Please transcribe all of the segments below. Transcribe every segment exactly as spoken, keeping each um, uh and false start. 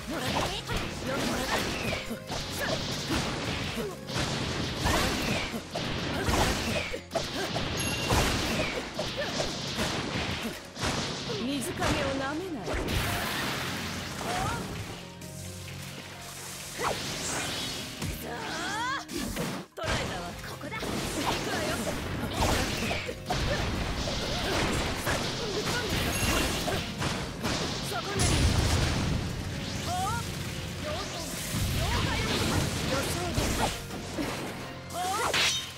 水影をなめない。捕らえたわ。ここだ。行くわよ。そこね。おお。妖怪。予想です。おお。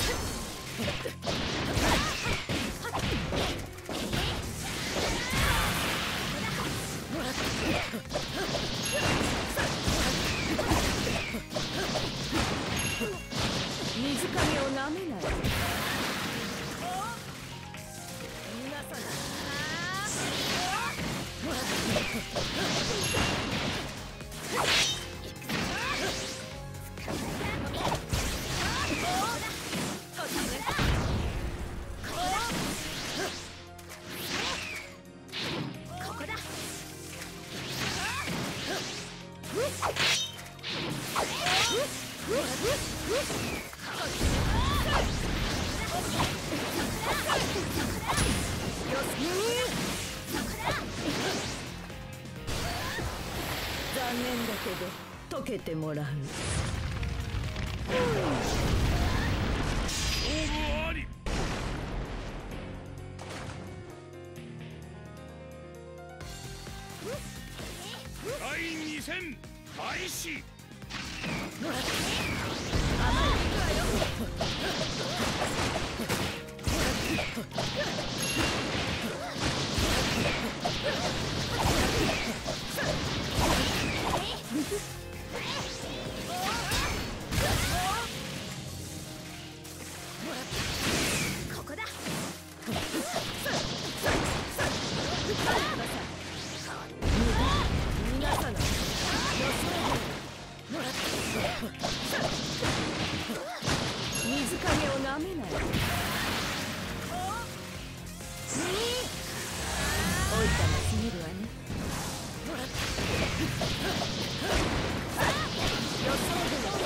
水影をなめない。皆さん。ここだ。残念だけど溶けてもらう。 だいに戦開始。 ここだ。皆さん。水影をなめない。おいたらすぎるわね。予想で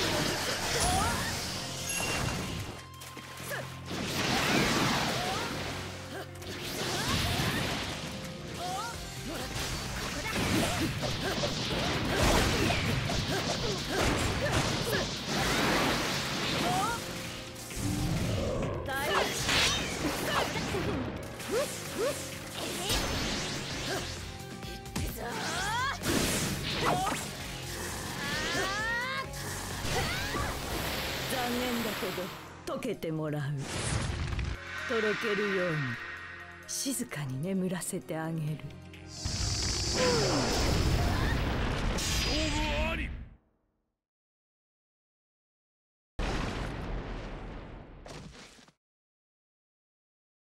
残念だけど溶けてもらう。とろけるように静かに眠らせてあげる。